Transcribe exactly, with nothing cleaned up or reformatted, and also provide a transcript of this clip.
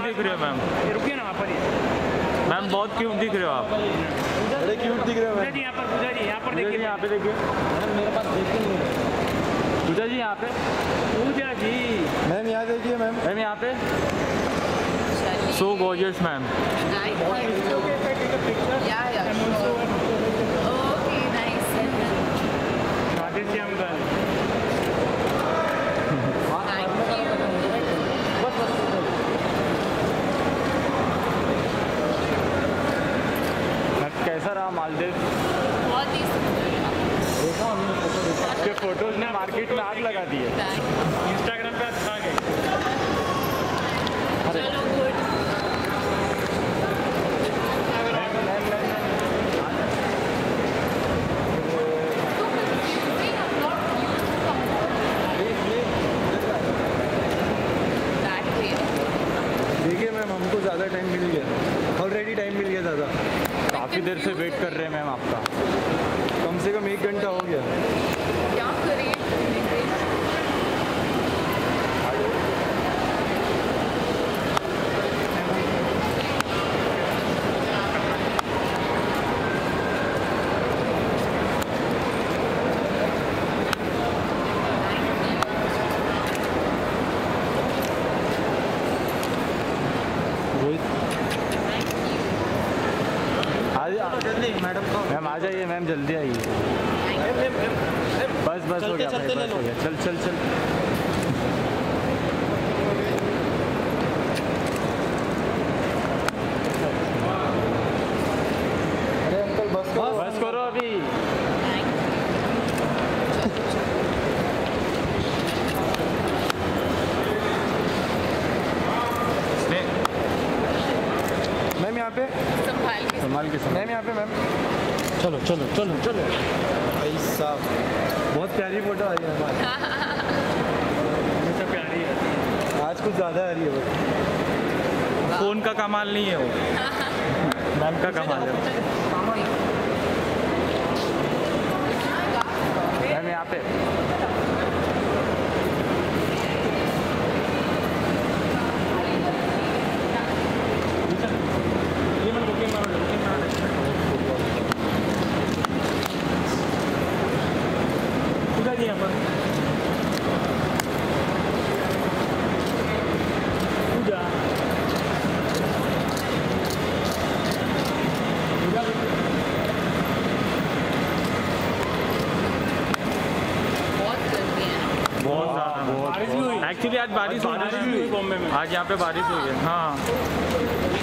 दिख रहे हो मैम। रुकिए ना वहाँ पर ही। मैम बहुत क्यूट दिख रहे हो आप। बड़े क्यूट दिख रहे हो मैम। जी यहाँ पर पूजा जी यहाँ पर देखिए, यहाँ पे देखिए मेरे पास देखते नहीं है। पूजा जी यहाँ पे। पूजा जी मैम यहाँ देखिए मैम। मैम यहाँ पे सो गॉर्जियस मैम। कैसा रहा मालदीव? बहुत ही आपके फोटोज ने मार्केट में आग लगा दी है। इंस्टाग्राम पे अच्छा आ गए। चलो गुड। देखिए मैम हमको ज़्यादा टाइम मिल गया, ऑलरेडी टाइम मिल गया ज़्यादा। काफ़ी देर से वेट कर रहे हैं मैम आपका। कम से कम एक घंटा हो गया। क्या करें? जल्दी मैडम को। मैम आ जाइए मैम, जल्दी आइए। बस बस हो गया भाई, बस हो गया। चल चल चल अरे अंकल बस करो। बस करो अभी। मैम यहाँ पे संभाल के संभाल के संभाल। मैम यहाँ पे मैम। चलो चलो चलो चलो। भाई साहब बहुत प्यारी फोटो आई है हमारी। हमेशा प्यारी है। आज कुछ ज़्यादा आ रही है बस। फोन का कमाल नहीं है वो, मैम का कमाल है। मैम यहाँ पे पूजा जी यहाँ पर पूजा बहुत गर्मी है ना। बहुत ज़्यादा बहुत। बारिश भी हुई। एक्चुअली आज बारिश बारिश भी हुई बॉम्बे में। आज यहाँ पे बारिश हुई है। हाँ